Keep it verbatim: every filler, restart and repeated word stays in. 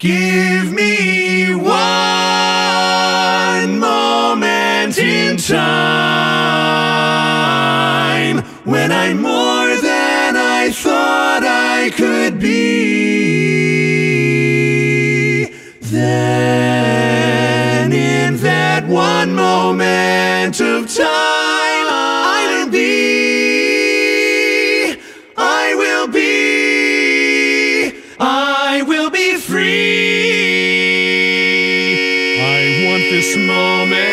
Give me one moment in time when I'm more than I thought I could be. Then in that one moment of time, I will be, I will be, I will be free. I want this moment